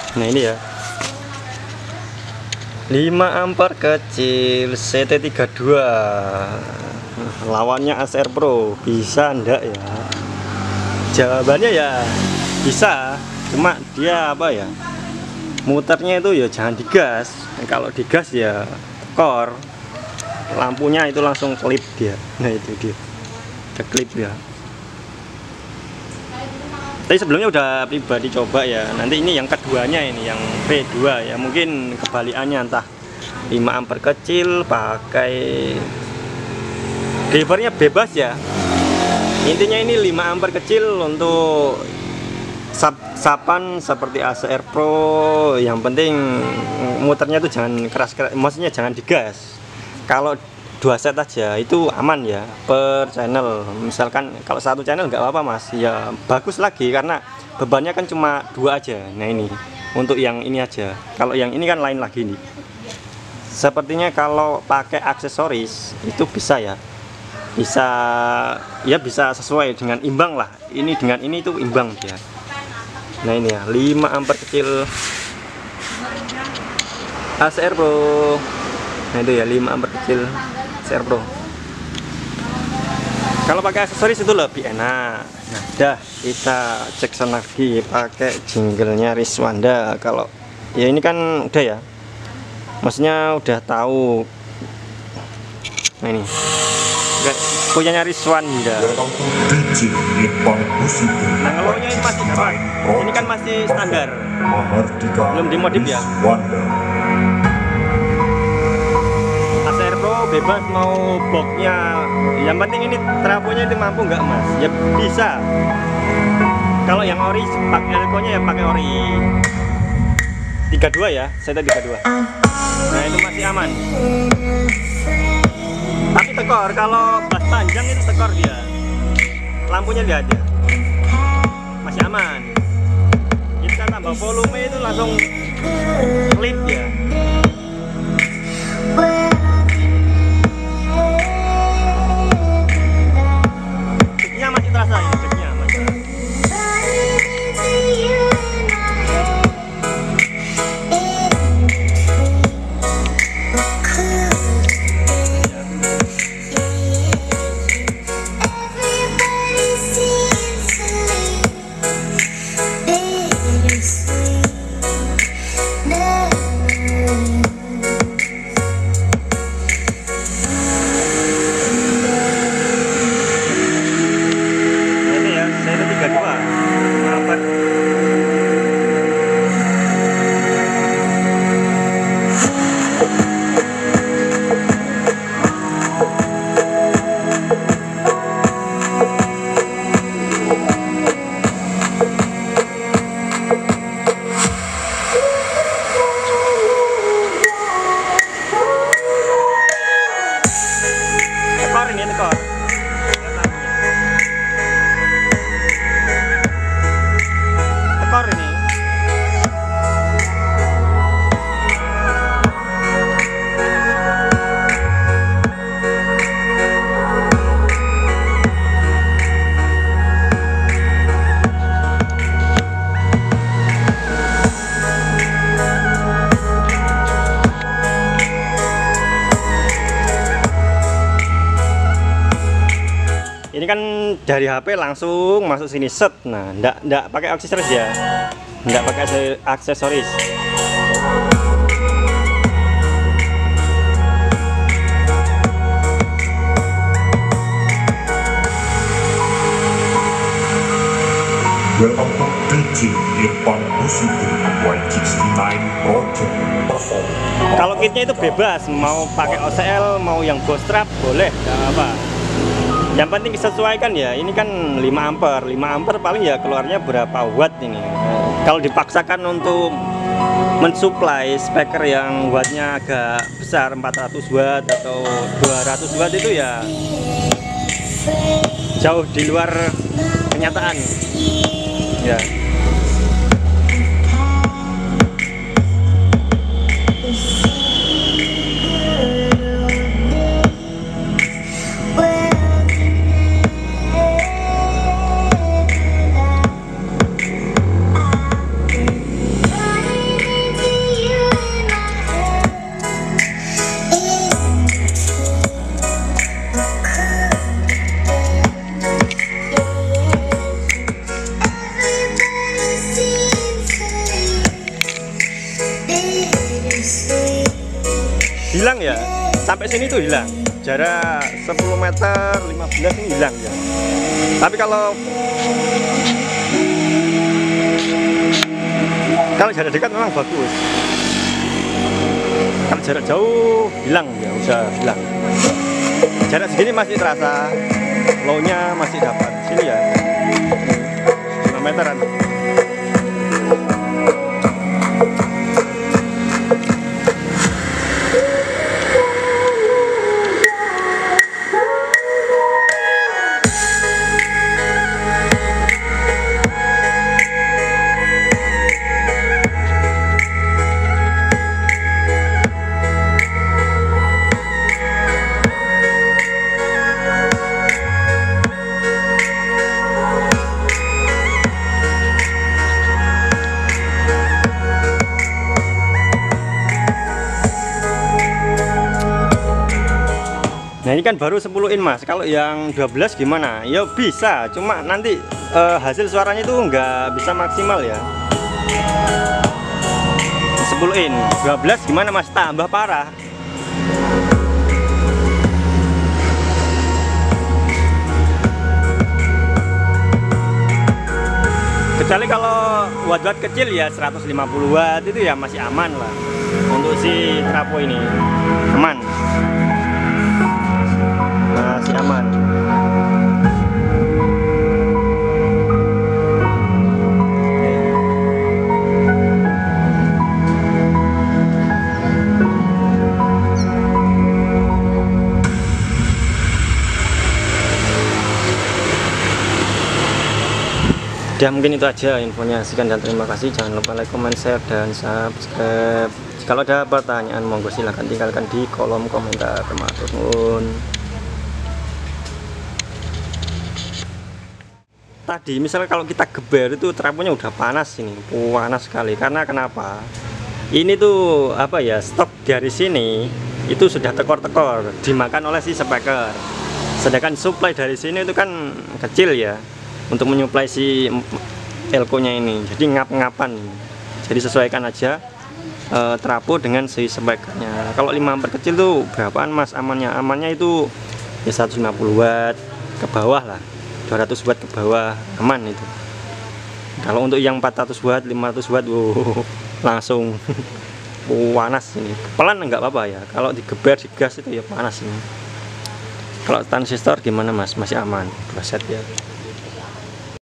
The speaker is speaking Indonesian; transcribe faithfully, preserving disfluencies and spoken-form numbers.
Nah ini ya, lima ampere kecil C T tiga puluh dua, lawannya A C R Pro, bisa ndak ya? Jawabannya ya bisa, cuma dia apa ya, muternya itu ya jangan digas. Kalau digas ya tekor, lampunya itu langsung klip dia. Nah itu dia, ada klip ya. Tapi sebelumnya udah pribadi coba ya. Nanti ini yang keduanya, ini yang V dua ya, mungkin kebalikannya, entah lima ampere kecil pakai drivernya bebas ya. Intinya ini lima ampere kecil untuk sap sapan seperti A C R Pro. Yang penting muternya tuh jangan keras-keras, maksudnya jangan digas. Kalau dua set aja itu aman ya per channel. Misalkan kalau satu channel nggak apa-apa mas, ya bagus lagi karena bebannya kan cuma dua aja. Nah ini untuk yang ini aja, kalau yang ini kan lain lagi nih. Sepertinya kalau pakai aksesoris itu bisa ya, bisa ya, bisa sesuai dengan imbang lah. Ini dengan ini itu imbang dia. Nah ini ya, lima ampere kecil A C R Pro. Nah itu ya, lima ampere kecil A C R Pro. Kalau pakai aksesoris itu lebih enak. Nah dah, kita cek sana lagi pakai jinglenya Riswanda. Kalau ya ini kan udah ya, maksudnya udah tahu. Nah ini punyanya Riswanda. Nah kalau ini masih dapat, ini kan masih standar, belum dimodif ya. A C R Pro bebas mau boxnya, yang penting ini trafonya itu mampu nggak mas? Ya bisa. Kalau yang ori pakai elko-nya ya pakai ori tiga puluh dua ya, saya tiga puluh dua. Nah itu masih aman. Tapi tekor, kalau bas panjang itu tekor dia. Lampunya lihat ya, masih aman. Kita tambah volume itu langsung klip ya. Deknya masih terasa ya, deknya masih. Ini kan dari H P langsung masuk sini set. Nah, ndak ndak pakai aksesoris ya, ndak pakai aksesoris. Welcome to D J Irfan Husudu Y six nine Project Perform. Kalau kitnya itu bebas, mau pakai O C L, mau yang bootstrap boleh, nggak apa. Yang penting disesuaikan ya. Ini kan lima ampere, lima ampere paling ya keluarnya berapa watt ini. Kalau dipaksakan untuk mensuplai speaker yang wattnya agak besar, empat ratus watt atau dua ratus watt, itu ya jauh di luar kenyataan ya. hilang ya, sampai sini tuh hilang, jarak sepuluh meter, lima belas ini hilang ya. Tapi kalau kalau jarak dekat memang bagus, kalau jarak jauh hilang ya, udah hilang. Jarak segini masih terasa, low-nya masih dapat. Sini ya, lima meteran. Nah ini kan baru sepuluh in mas, kalau yang dua belas gimana? Ya bisa, cuma nanti uh, hasil suaranya itu nggak bisa maksimal ya. Sepuluh in, dua belas gimana mas? Tambah parah. Kecuali kalau watt-watt kecil ya seratus lima puluh watt itu ya masih aman lah. Untuk si trapo ini aman, masih aman. Ya mungkin itu aja infonya, sekian dan terima kasih. Jangan lupa like, comment, share, dan subscribe. Kalau ada pertanyaan monggo silahkan tinggalkan di kolom komentar. Matur nuwun. Tadi misalnya kalau kita geber itu traponya udah panas, ini panas sekali. Karena kenapa? Ini tuh apa ya, stok dari sini itu sudah tekor-tekor dimakan oleh si speaker. Sedangkan supply dari sini itu kan kecil ya, untuk menyuplai si elko nya ini, jadi ngap-ngapan. Jadi sesuaikan aja e, trapo dengan si speakernya. Kalau lima ampere kecil tuh berapaan mas amannya? Amannya itu ya seratus lima puluh watt ke bawah lah, dua ratus watt ke bawah aman itu. Kalau untuk yang empat ratus watt, lima ratus watt wow, langsung panas ini. Pelan enggak apa-apa ya, kalau digeber digas itu ya panas ini. Kalau transistor gimana mas? Masih aman, dua set ya.